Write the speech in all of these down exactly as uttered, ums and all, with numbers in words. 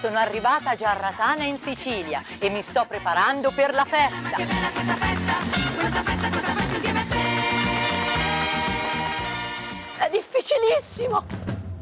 sono arrivata a Giarratana in Sicilia e mi sto preparando per la festa. Che bella questa festa, questa festa, questa festa insieme a te. È difficilissimo!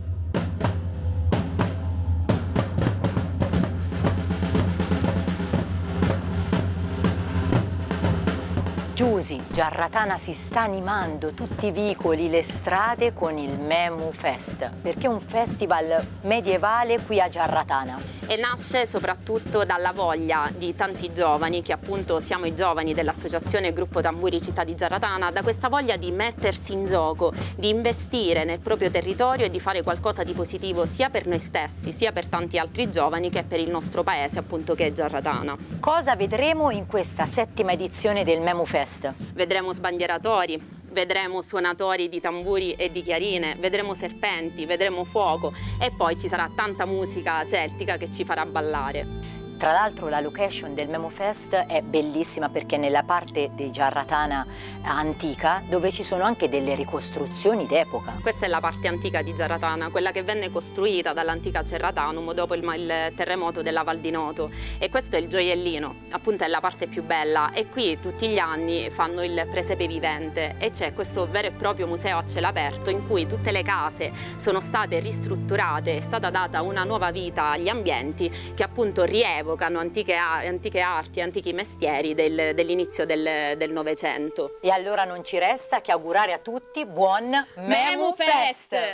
Giusy, Giarratana si sta animando tutti i vicoli, le strade con il Memu Fest, perché è un festival medievale qui a Giarratana. E nasce soprattutto dalla voglia di tanti giovani, che appunto siamo i giovani dell'associazione Gruppo Tamburi Città di Giarratana, da questa voglia di mettersi in gioco, di investire nel proprio territorio e di fare qualcosa di positivo sia per noi stessi, sia per tanti altri giovani che per il nostro paese, appunto, che è Giarratana. Cosa vedremo in questa settima edizione del Memu Fest? Vedremo sbandieratori, vedremo suonatori di tamburi e di chiarine, vedremo serpenti, vedremo fuoco e poi ci sarà tanta musica celtica che ci farà ballare. Tra l'altro la location del Memu Fest è bellissima perché è nella parte di Giarratana antica, dove ci sono anche delle ricostruzioni d'epoca. Questa è la parte antica di Giarratana, quella che venne costruita dall'antica Cerratanum dopo il, il terremoto della Val di Noto, e questo è il gioiellino, appunto è la parte più bella, e qui tutti gli anni fanno il presepe vivente e c'è questo vero e proprio museo a cielo aperto in cui tutte le case sono state ristrutturate, è stata data una nuova vita agli ambienti che appunto rievocano Antiche, antiche arti, antichi mestieri del, dell'inizio del Novecento. E allora non ci resta che augurare a tutti buon Memu Fest!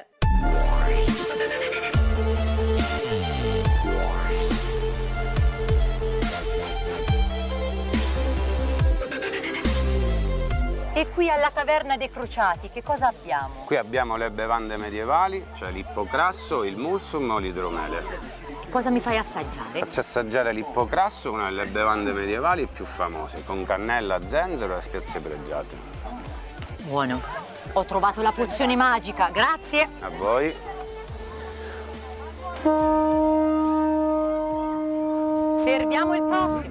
E qui alla Taverna dei Crociati che cosa abbiamo? Qui abbiamo le bevande medievali, cioè l'ippocrasso, il mulsum o l'idromele. Cosa mi fai assaggiare? Faccio assaggiare l'ippocrasso, una delle bevande medievali più famose, con cannella, zenzero e spezie pregiate. Buono. Ho trovato la pozione magica, grazie. A voi. Serviamo il prossimo.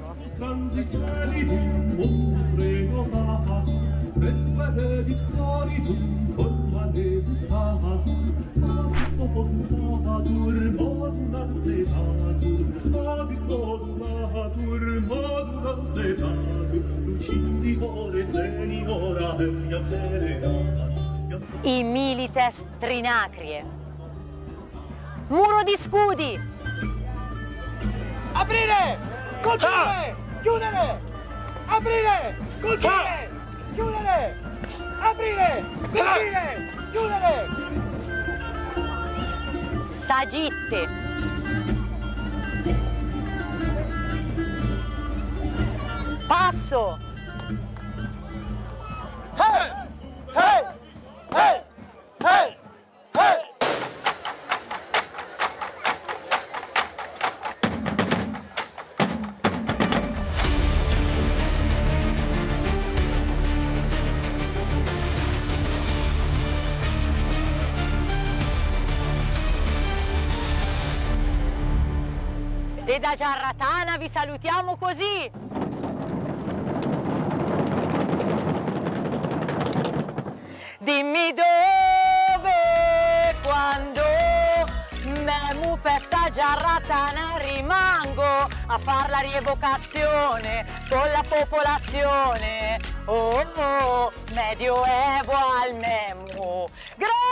I Milites Trinacrie. Muro di scudi. Aprire! Colpire! Ah! Chiudere! Aprire! Colpire! Ah! Chiudere! Aprire! Colpire! Ah! Chiudere! Sagitte. Passo. Hey! Hey! Hey! Hey! Hey! E da Giarratana vi salutiamo così. Dimmi dove, quando, Memu Fest a Giarratana rimango a far la rievocazione con la popolazione. Oh, oh, medioevo al Memu. Grazie!